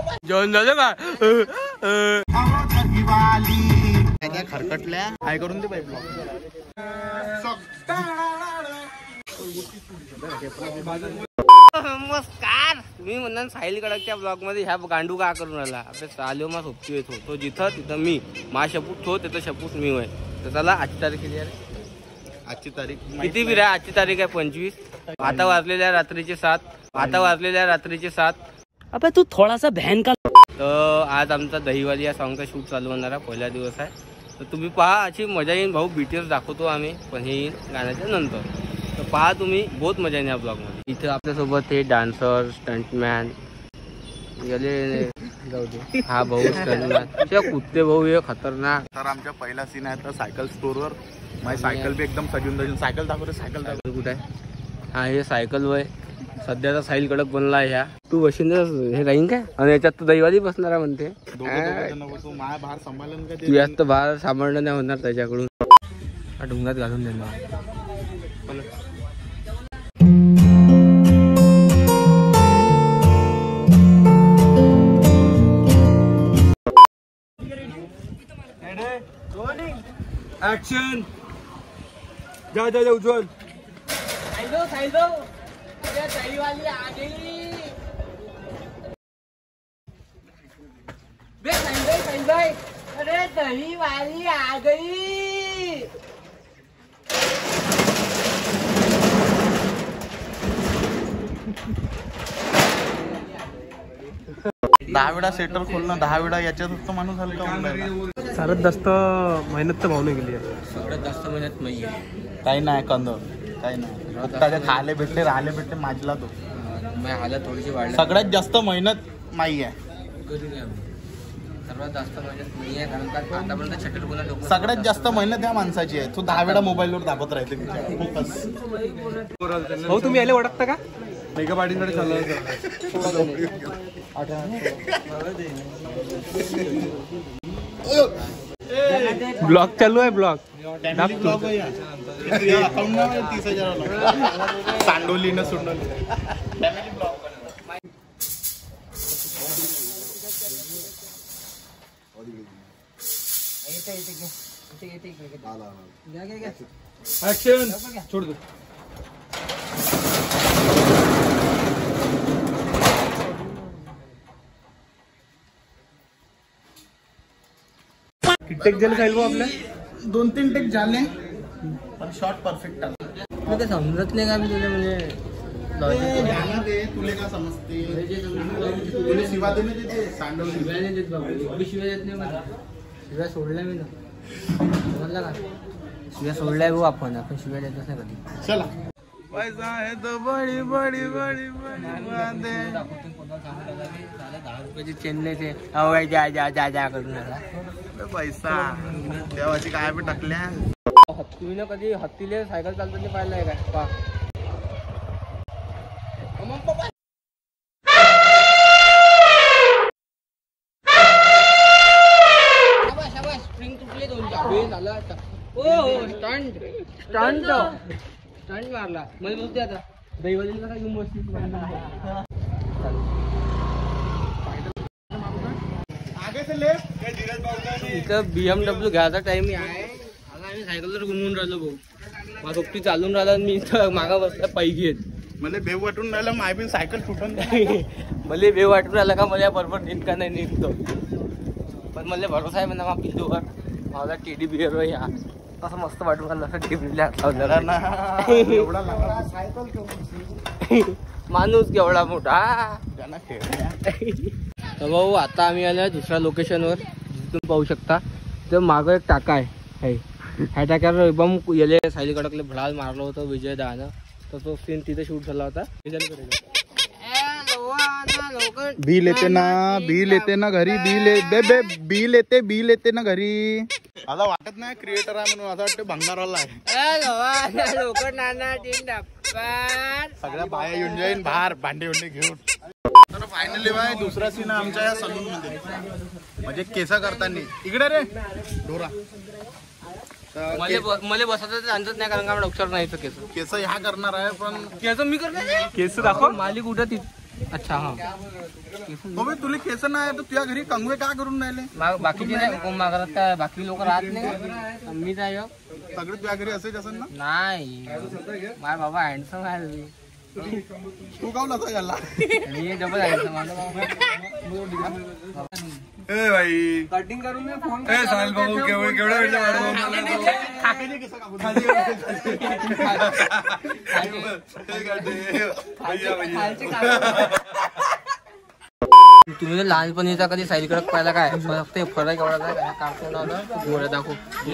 जेवण झालं का? खरकटल्या काय करून दे पाईप नमस्कार, मी म्हणणार साहिल कडकच्या ब्लॉग मध्ये ह्या गांडू का करून आला. आपल्या चालू मा सोबती येतो तो जिथं तिथं मी मा शपूट तो तिथं शपूट मी होय. तर चला आजची तारीख किती आहे? आजची तारीख किती बिरा? आजची तारीख आहे 25. आता वाजलेल्या रात्रीचे 7. आता वाजलेल्या रात्रीचे 7. अबे तू थोडासा बहन का. तर आज आमचा दहीवाली या सॉन्गचा शूट चालू होणार आहे. पहिला दिवस आहे तर तुम्ही पहा. अशी मजा येईल भाऊ. BTS दाखवतो आम्ही पण हे येईल गाण्याच्या नंतर. तर पहा तुम्ही, बहुत मजा येईल या ब्लॉग मध्ये. इथे आपल्यासोबत हे डान्सर स्टंटमॅन गेले जाऊ दे. हा भाऊ स्टंटमॅन त्या कुत्ते भाऊ हे खतरनाक. तर आमच्या पहिला सीन आहे तर सायकल स्टोअरवर. माझी सायकल बी एकदम सजून सायकल दाखवते. सायकल कुठे आहे? हा हे सायकल वय सध्याचा साहिल कडक बनला आहे. ह्या तू बशीन हे राहीन काय? आणि याच्यात तू दहीवाली बसणार म्हणते. तू माझ्या बाहेर सांभाळून का? तू यात बाहेर सांभाळणं नाही होणार त्याच्याकडून. डोंगरात घालून देणार. एक्शन. जा जा जा उज्ज्वल. दहीवाली आ गई. अरे दहीवाली आ गई. दहा वेळा सेटर खोलणं, 10 वेळा याच्यात तो माणूस हलका होऊन सर्वात जास्त मेहनत तर भावने केली आहे. सगळ्यात जास्त मेहनत नाहीये. काही नाही कंद, काही नाही. त्याच्या खायला भेटले, राहिले भेटले, माझला तो हालत थोडीशी वाढली. सगळ्यात जास्त मेहनत माई आहे. सर्वात जास्त मेहनत नाही आहे कारण का आतापर्यंत छटरपुना डोकं. सगळ्यात जास्त मेहनत ह्या माणसाची आहे. तो 10 वेळा मोबाईलवर दाबत राहते. फोकस. हो तुम्ही यायला ओळखता का? मेकअप आर्टिस्टकडे चालला ब्लॉग चालू आहे. ब्लॉग सांडोली न सुंडोली. ऍक्शन. छोड़ दो. टेक झाले साहिल भाऊ आपल्या? 2-3 टेक झाले पण शॉट परफेक्ट आला. काय समजत नाही का मी तुला म्हणजे तुले का समजते? तुले शिवा दे ते सांडवली. शिव्या नाही देत बाबा. शिव्या देत नाही मला. शिव्या सोडल्या मी ना. समजला का? शिव्या सोडलाय भाऊ आपण. आपण शिव्या देतच नाही कधी. चला. पैसा है तो बड़ी बड़ी बड़ी बड़ी बातें. 10 रुपयाची चेन्नई ते जा जा जा जा करून आला पैसा. देवाची काय पण टाकल्या. तुम्ही ना कधी हत्तीले सायकल चालताना पाहिलंय काय? पा स्प्रिंग तुटले 2 झालं. स्टंट मारला. मला बसते आता दहीवालीला काय घेऊन बसली. इथं BMW घ्यायचा टाइम आहे. आता आम्ही सायकलवर घुमून राहिलो भाऊ. माझा सोबती चालून राहिला. मी इथं मागा बसला पायी घेत. मला भेव वाटून राहिलं. माय पण सायकल फुटून. मला भेव वाटून राहिला का मला बरोबर नीट का नाही निघतो. पण मला भरोसा आहे म्हणा मा पिल्लूवर. माझा टेडी बिअर ह्या असं मस्त वाटून राहिलं. असं टिपरीला माणूस केवढा मोठा. तर भाऊ आता आम्ही आलो दुसऱ्या लोकेशनवर. तुम्ही पाहू शकता तर मागं एक टाका आहे. ह्या टाक्यावर एकदम येले साहिल कडकले भडाल मारलं होतं विजय दानं. तर तो सीन तिथे शूट झाला होता. बी लेते ना घरी. बी लेते ना घरी. आता वाटत नाही क्रिएटर आहे म्हणून. असं वाटतं भंगारवाला आहे. सगळ्या बाया येऊन जाईन बाहेर भांडे घेऊन. तर फायनली बाय दुसरा सीन आमच्या या सलून मध्ये. म्हणजे केस करताना. इकडे रे डोरा. मला बसायचं आणतच नाही कारण का डॉक्टर नाही. केस ह्या करणार आहे पण केस मी करणार. केस दाखव. मालिक उठत अच्छा हा भाई तुला केस नाही तर तुझ्या घरी कंगवे का करून राहिले बाकीचे नाही कोण मागत काय बाकी लोक राहत नाही मी जाय सगळे तुझ्या घरी असेच असेल ना नाही माझा बाबा हँडसम आहे तू काऊन असं झाला मी डबल हँडसम ए भाई कटिंग करून मी फोन ए साहिल भाऊ केवढा वेळ तुम्ही लहानपणीचा कधी सायलीकडे पाहिला काय फक्त फरक एवढा आहे कार्टून आलं गोळ्या दाखव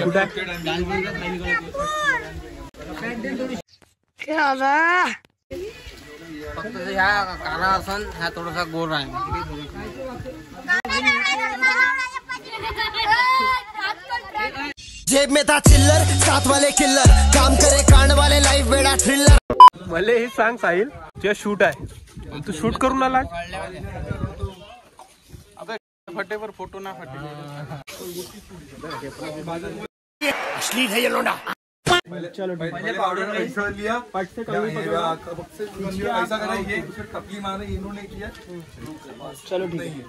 फक्त ह्या काना असन ह्या थोडासा गोर आहे जेब में था चिल्लर साथ वाले किल्लर काम करे कांड वाले लाइफ बेड़ा थ्रिलर भले हे सांग साहिल तुझ्या शूट आहे तू शूट करून आला फटेवर फोटो ना फटे अश्लील है ये लोंडा चलो पहले पाउडर ऐसा लिया पट से कभी पकड़ा ऐसा करा ये फिर टपली मारे इन्होंने किया चलो ठीक है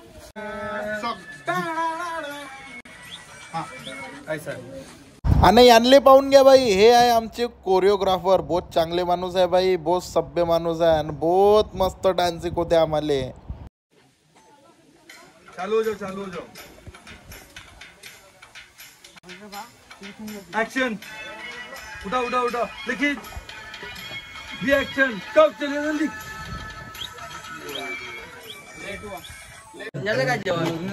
ऐसा आणि आणले पाहून घ्या भाई हे आहे आमचे कोरिओग्राफर बहुत चांगले माणूस आहे भाई बहुत सभ्य माणूस आहे आणि बहुत मस्त डान्सिंग होते आम्हाला चालू हो जाओ एक्शन उठा देखिए भी एक्शन कब चले जल्दी झालं का जेवण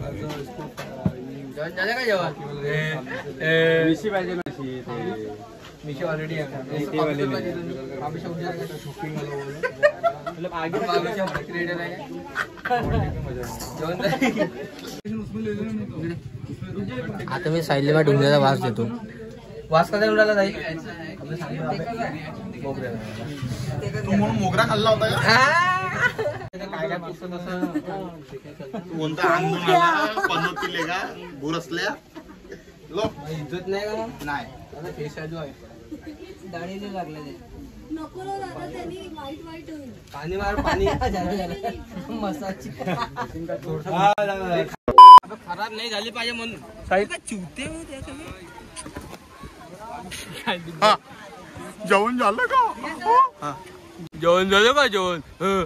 झालं का जेवण मिशी पाहिजे मिशी ऑलरेडी आता मी सायलीला डोंगराचा वास देतो वास कसा उडाला जाईल तू म्हणून मोगरा खाल्ला होता का काय काय पुस्तक असं कोणता आंदोलनाला पनोतीले का बुरसल्या लोक इज्जत नाही का नाही आता फेस जो आहे दाढी जे लागले नको रो दादा त्यांनी वाईट होईल पाणी मार पाणी मसाची खराब नाही झाली पाहिजे म्हणून चिवते जेवण झालं का जेवण झालं का जेवण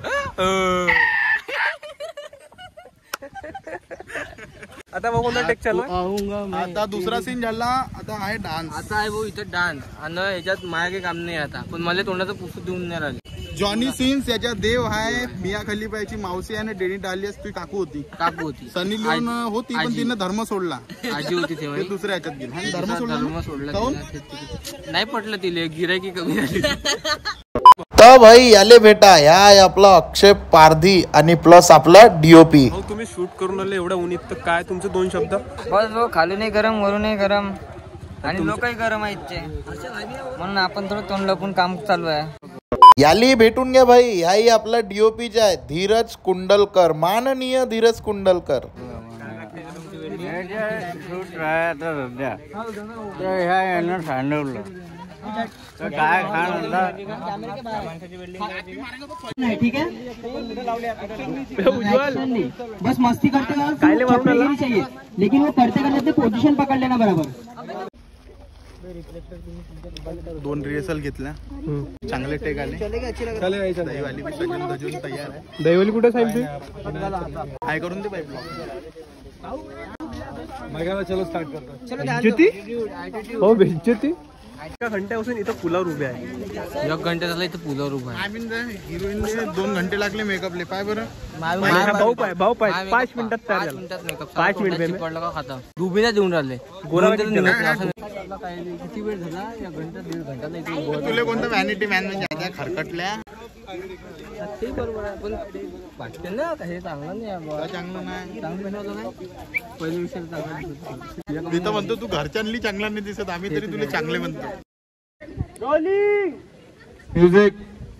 आता मग कोणता टेक चालू आहे आता दुसरा सीन झाला आता आहे डान्स आता आहे भाऊ इथं डान्स आणि ह्याच्यात माझ्या काही काम नाही आता पण मला तोंडाचं पुस्तक देऊन नाही राहिले जॉनी सिन्स याच्या देव आहे मिया खलिफाची मावशी आणि डेनी डालियस तुझी काकू होती काकू होती सनी लिओन होती पण तिने धर्म सोडला आजी होती ते तेव्हा दुसऱ्या ह्याच्यात गेली धर्म धर्म सोडला सोडला काहून? तिला. नाही पटलं तिले गिरायकी कमी झाली तर भाई याले भेटा ह्या आहे आपला अक्षय पारधी आणि प्लस आपला डीओपी तुम्ही शूट करून आले एवढ्या उन्हीत तर काय तुमचे 2 शब्द बस वो खालूनही गरम वरूनही गरम आणि लोकही गरम आहेत ते म्हणून आपण थोडं तोंड लपून काम चालू आहे याली भेटून घ्या भाई ह्याही आपला डीओपी आहे धीरज कुंडलकर माननीय धीरज कुंडलकर ठीक है बस मस्ती करते चाहिए लेकिन वो करते करते पोजीशन पकड़ लेना बराबर 2 रिहर्सल घेतल्या चांगले टेक आले दहीवाली बी सजून धजून तयार आहे दैवली कुठे साहेब काय करून दे पाईप चलो स्टार्ट करतो हो बेइज्जती एका घंट्यापासून इथं पुलावर उभे आहे 1 घंटा झाला इथं पुलावर उभा आहे आय मीन हिरोईनने 2 घंटे लागले मेकअपले पाय बरं भाऊ पाय 5 मिनिटात तयार झाला. 5 मिनिट पडलं का खाता रुबीला देऊन राहिले गोरा किती वेळ झाला 1 घंटा 1.5 घंटा नाही तुला कोणतं व्हॅनिटी मॅन म्हणजे खरकटल्या ते बरोबर आहे पण वाटते ना हे चांगलं नाही आहे बुवा. चांगलं नाही चांगलं बनवलं काय पहिले विषय चांगला मी तर म्हणतो तू घरच्यांनी चांगला नाही दिसत आम्ही तरी तुला चांगले म्हणतो म्यूजिक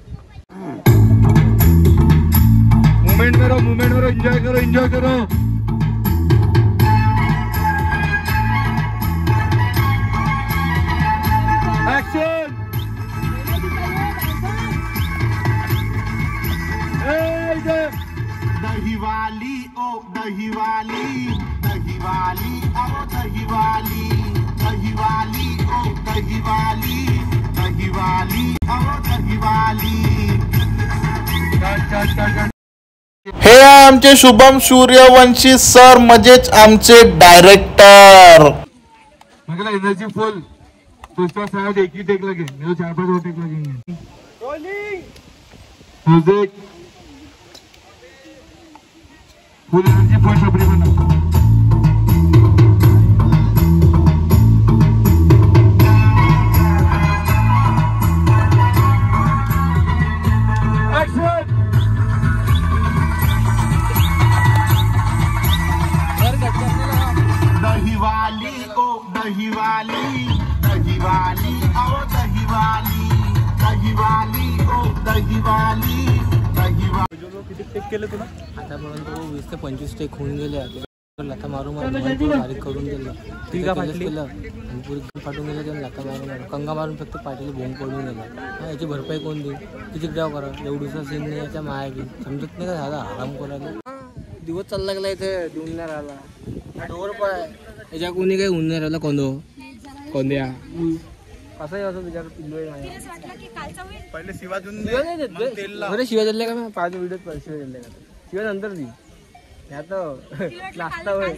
मूवमेंट करो एंजॉय करो एक्शन दहीवाली ओ दहीवाली दहीवाली आओ दहीवाली दहीवाली ओ दहीवाली दहीवाली आओ दहीवाली. हे आमचे शुभम सूर्यवंशी सर म्हणजेच आमचे डायरेक्टर. मला एनर्जी फुल दुसरा साइड एक ही टेक लगे मेरे 4-5 और टेक लगेंगे. म्यूजिक फुल एनर्जी फुल छपरी बना. दहीवाली ओ दहीवाली दहीवाली आओ दहीवाली दहीवाली ओ दहीवाली दहीवाली. आतापर्यंत 20 ते 25 टेक होऊन गेले. लाथा मारून बारीक करून दिलं केलं आणि पुरी फाटून गेलं. त्यानं लाथा मारून कंगा मारून फक्त पाठीला भोंग पडून गेला. याची भरपाई कोण देईल? किती ड्राव करा एवढूसा सीन नाही याच्या माया बी समजत नाही का दादा. आराम करायला दिवस चालला गेला इथे देऊन नाही राहिला. डोर पण आहे याच्या कोणी काही होऊन नाही राहिला. कोंद्या असंही असं विचार पहिले शिवा देऊन अरे शिवाय दिले का मी 5 व्हिडिओ शिवाय दिले का शिवाय नंतर दी नाश्ता होय.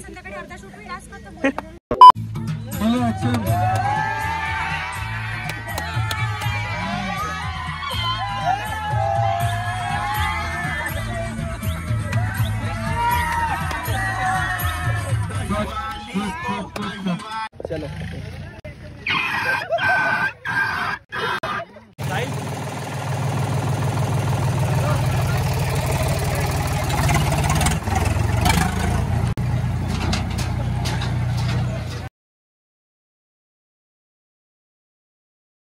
चलो